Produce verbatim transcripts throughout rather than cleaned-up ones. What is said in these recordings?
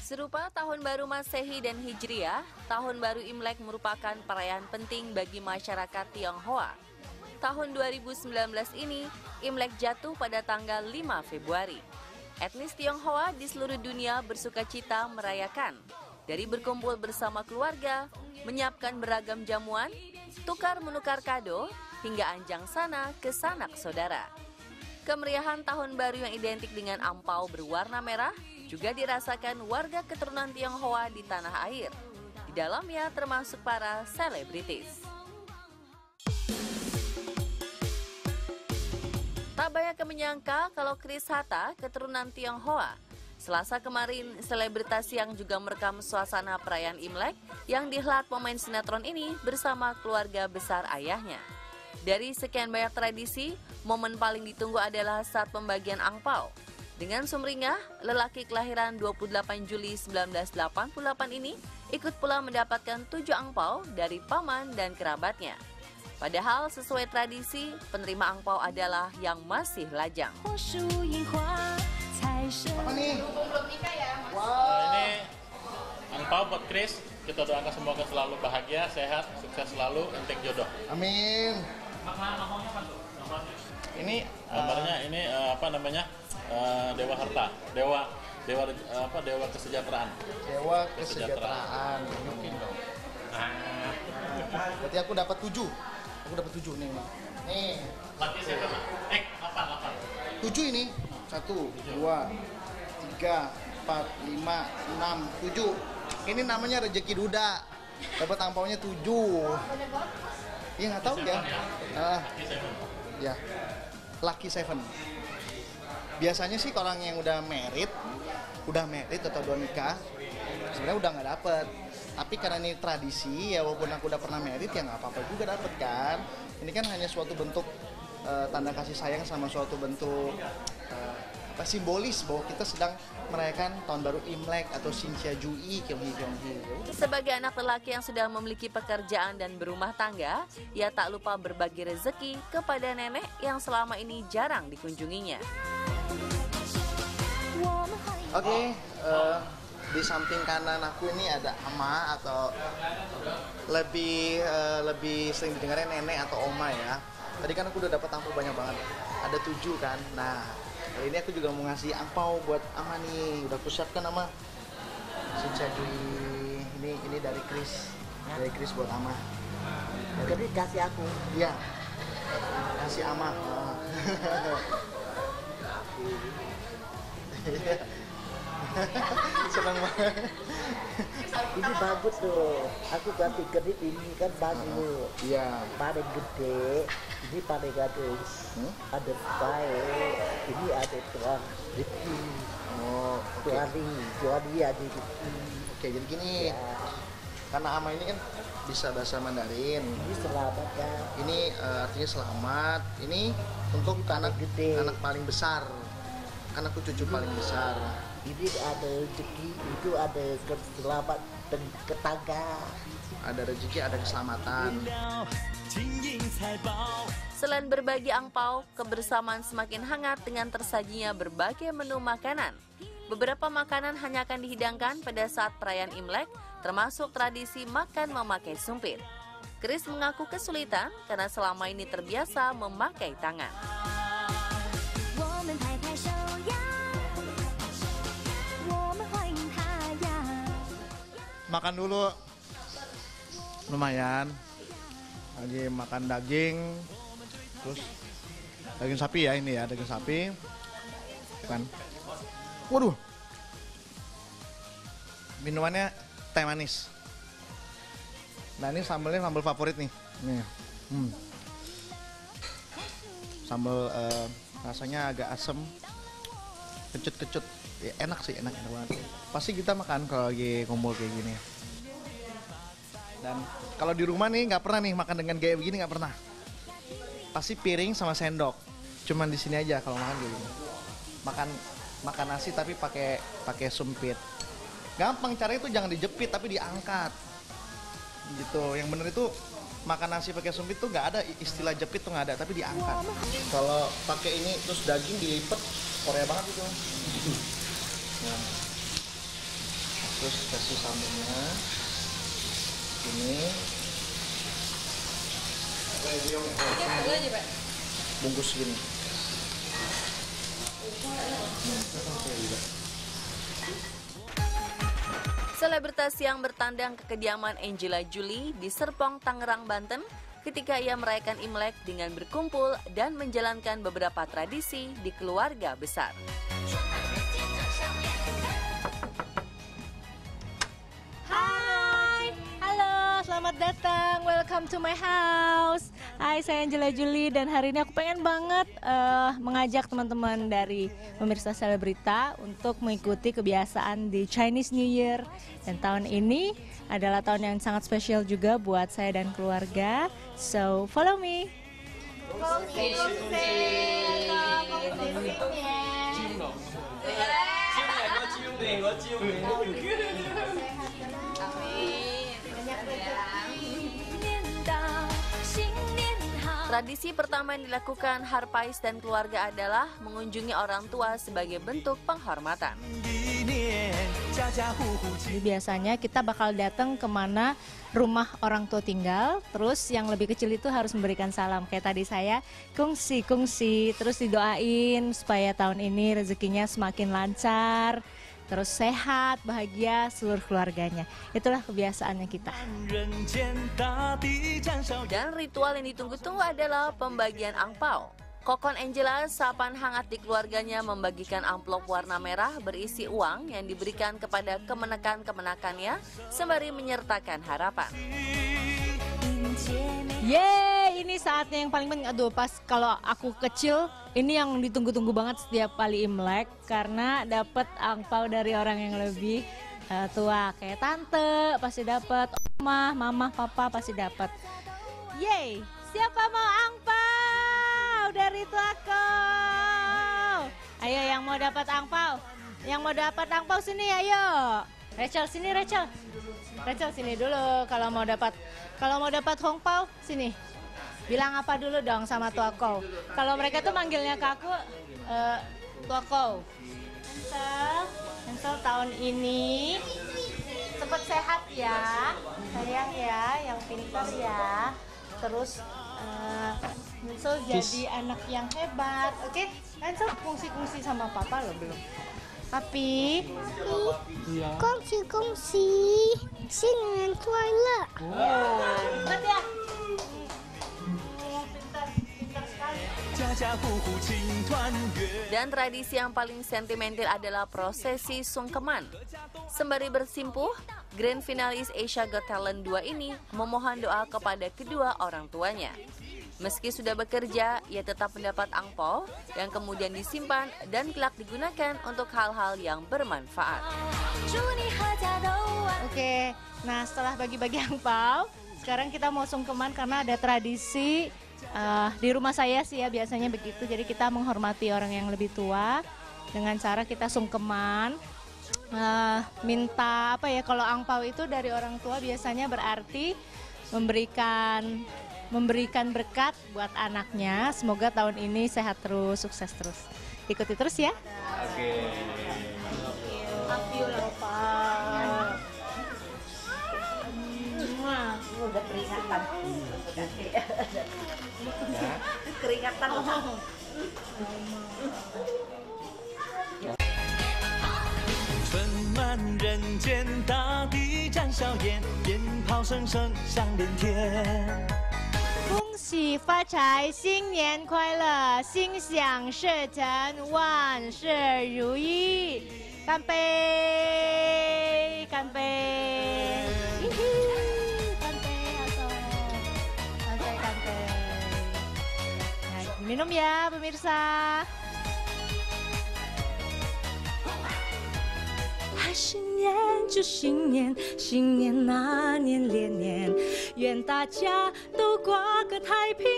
Serupa Tahun Baru Masehi dan Hijriah, Tahun Baru Imlek merupakan perayaan penting bagi masyarakat Tionghoa. Tahun dua ribu sembilan belas ini, Imlek jatuh pada tanggal lima Februari. Etnis Tionghoa di seluruh dunia bersukacita merayakan, dari berkumpul bersama keluarga, menyiapkan beragam jamuan, tukar-menukar kado, hingga anjang sana ke sanak saudara. Kemeriahan Tahun Baru yang identik dengan angpau berwarna merah juga dirasakan warga keturunan Tionghoa di tanah air. Di dalamnya termasuk para selebritis. Tak banyak yang menyangka kalau Chris Hatta, keturunan Tionghoa. Selasa kemarin, selebritas yang juga merekam suasana perayaan Imlek yang dihelat pemain sinetron ini bersama keluarga besar ayahnya. Dari sekian banyak tradisi, momen paling ditunggu adalah saat pembagian angpau. Dengan sumringah, lelaki kelahiran dua puluh delapan Juli seribu sembilan ratus delapan puluh delapan ini ikut pula mendapatkan tujuh angpau dari paman dan kerabatnya. Padahal sesuai tradisi, penerima angpau adalah yang masih lajang. Apa nih? Wow. Nah, ini angpau buat Chris. Kita doakan semoga selalu bahagia, sehat, sukses selalu, entek jodoh. Amin. Ini gambarnya uh, ini uh, apa namanya? Uh, dewa harta, dewa dewa uh, apa dewa kesejahteraan. Dewa kesejahteraan. Mungkin dong. Nah. Berarti aku dapat tujuh. Aku dapat tujuh nih. Nih. Laki siapa? Eh, delapan, delapan. Tujuh ini. Satu, dua, tiga, empat, lima, enam, tujuh. Ini namanya rezeki duda. Dapat angpaunya tujuh. Iya nggak tahu ya. Ah, ya. Lucky seven. Biasanya sih orang yang udah married, udah married atau udah nikah, sebenarnya udah nggak dapet. Tapi karena ini tradisi, ya walaupun aku udah pernah married ya nggak apa-apa juga dapet kan. Ini kan hanya suatu bentuk uh, tanda kasih sayang sama suatu bentuk uh, apa, simbolis bahwa kita sedang merayakan Tahun Baru Imlek atau Xinjia Jui Kyonghi Kyonghi. Sebagai anak lelaki yang sudah memiliki pekerjaan dan berumah tangga, ia tak lupa berbagi rezeki kepada nenek yang selama ini jarang dikunjunginya. Oke, okay, uh, di samping kanan aku ini ada ama atau lebih uh, lebih sering didengarnya nenek atau oma ya. Tadi kan aku udah dapat angpau banyak banget, ada tujuh kan. Nah, kali ini aku juga mau ngasih angpau buat ama nih. Udah aku siapkan ama. Jadi ini ini dari Chris, dari Chris buat ama. Jadi kasih aku. Iya, kasih ama. Senang banget. Ini bagus tuh. Aku ganti kedip ini kan bagus. Iya. Paling gede. Ini paling gadis. Hmm? Ada baik. Ini ada tuan. Rifki. Oh, oke. Tuan ini, tuan ini ada Rifki. Oke, jadi gini. Ya. Karena ama ini kan bisa bahasa Mandarin. Ini selamat ya. Ini uh, artinya selamat. Ini untuk ini anak gede. Anak paling besar. Anakku cucu paling besar. Ini ada rezeki, itu ada selamat dan ketangga. Ada rezeki, ada keselamatan. Selain berbagi angpau, kebersamaan semakin hangat dengan tersajinya berbagai menu makanan. Beberapa makanan hanya akan dihidangkan pada saat perayaan Imlek, termasuk tradisi makan memakai sumpit. Chris mengaku kesulitan karena selama ini terbiasa memakai tangan. Makan dulu, lumayan. Lagi makan daging, terus daging sapi ya ini ya, daging sapi. Kan, waduh, minumannya teh manis. Nah ini sambalnya sambal favorit nih, nih. Hmm. Sambal uh, rasanya agak asem, kecut-kecut. Ya, enak sih, enak enak banget. Pasti kita makan kalau lagi kumpul kayak gini. Dan kalau di rumah nih nggak pernah nih makan dengan gaya begini, nggak pernah. Pasti piring sama sendok. Cuman di sini aja kalau makan kayak gini. Makan makan nasi tapi pakai pakai sumpit. Gampang caranya itu jangan dijepit tapi diangkat. Gitu. Yang bener itu makan nasi pakai sumpit tuh nggak ada istilah jepit tuh nggak ada, tapi diangkat. Kalau pakai ini terus daging dilipat Korea banget itu. Nah. Terus kasih sambelnya. Ini. Bungkus gini. Selebritas yang bertandang ke kediaman Angela Jolie di Serpong, Tangerang, Banten ketika ia merayakan Imlek dengan berkumpul dan menjalankan beberapa tradisi di keluarga besar. Hai, halo, selamat datang, welcome to my house. Hai, saya Angela Jolie dan hari ini aku pengen banget uh, mengajak teman-teman dari pemirsa Selebrita untuk mengikuti kebiasaan di Chinese New Year. Dan tahun ini adalah tahun yang sangat spesial juga buat saya dan keluarga. So, follow me. Kongsi, kongsi, Tradisi pertama yang dilakukan Harpais dan keluarga adalah mengunjungi orang tua sebagai bentuk penghormatan. Jadi biasanya kita bakal datang kemana rumah orang tua tinggal, terus yang lebih kecil itu harus memberikan salam. Kayak tadi saya, kongsi, kongsi, terus didoain supaya tahun ini rezekinya semakin lancar, terus sehat, bahagia seluruh keluarganya. Itulah kebiasaannya kita. Dan ritual yang ditunggu-tunggu adalah pembagian angpau. Kokon Angela, sapan hangat di keluarganya, membagikan amplop warna merah berisi uang yang diberikan kepada kemenakan-kemenakannya sembari menyertakan harapan. Yeay, ini saatnya yang paling penting. Aduh, pas kalau aku kecil, ini yang ditunggu-tunggu banget setiap kali Imlek karena dapat angpau dari orang yang lebih uh, tua, kayak tante pasti dapat, omah, mama, papa pasti dapat. Yeay, siapa mau angpau dari tuaku? Ayo yang mau dapat angpau, yang mau dapat angpau sini, ayo. Rachel sini, Rachel. Rachel sini dulu kalau mau dapat kalau mau dapat hongpao sini. Bilang apa dulu dong sama tuakou. Kalau mereka tuh manggilnya ke aku uh, tuakou. Hansel, Hansel tahun ini cepet sehat ya, sayang ya, yang pintar ya. Terus uh, Hansel jadi anak yang hebat, oke? Okay? Hansel kongsi-kongsi sama papa lo belum? Tapi kongsi-kongsi dengan Twilight. Oh, ingat ya? Pintar, pintar sekali. Dan tradisi yang paling sentimental adalah prosesi sungkeman. Sembari bersimpuh, grand finalis Asia Got Talent dua ini memohon doa kepada kedua orang tuanya. Meski sudah bekerja, ia tetap mendapat angpau yang kemudian disimpan dan kelak digunakan untuk hal-hal yang bermanfaat. Oke, nah setelah bagi-bagi angpau, sekarang kita mau sungkeman karena ada tradisi uh, di rumah saya sih ya biasanya begitu. Jadi kita menghormati orang yang lebih tua dengan cara kita sungkeman. Uh, minta apa ya, kalau angpau itu dari orang tua biasanya berarti memberikan memberikan berkat buat anaknya. Semoga tahun ini sehat terus, sukses terus. Ikuti terus ya. Oke. Apiul lupa. Udah keringatan. Keringatan. 春满人间，大地展笑颜，鞭炮声声响连天。 恭喜发财，新年快乐，心想事成，万事如意！干杯！干杯！干杯！干杯！干杯！Nah, minum ya pemirsa. 新年祝新年，新年那年连年，愿大家都过个太平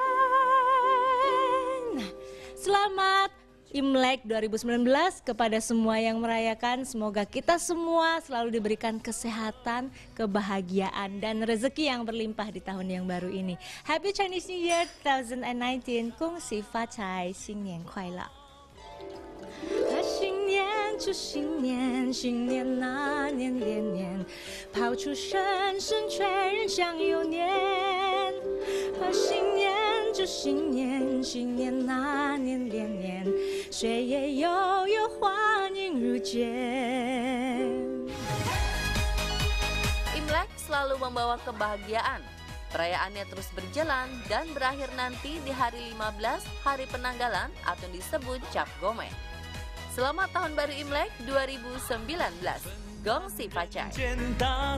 年。Selamat Imlek dua ribu sembilan belas kepada semua yang merayakan. Semoga kita semua selalu diberikan kesehatan, kebahagiaan, dan rezeki yang berlimpah di tahun yang baru ini. Happy Chinese New Year dua ribu sembilan belas, 恭喜发财，新年快乐。新年祝新年，新年那年连年，抛出声声劝人想有年。啊，新年祝新年，新年那年连年，岁月悠悠，欢迎如见。 Imlek selalu membawa kebahagiaan. Perayaannya terus berjalan dan berakhir nanti di hari lima belas, hari penanggalan atau disebut Cap Gome. Selamat Tahun Baru Imlek dua ribu sembilan belas. Gongsi Pacai.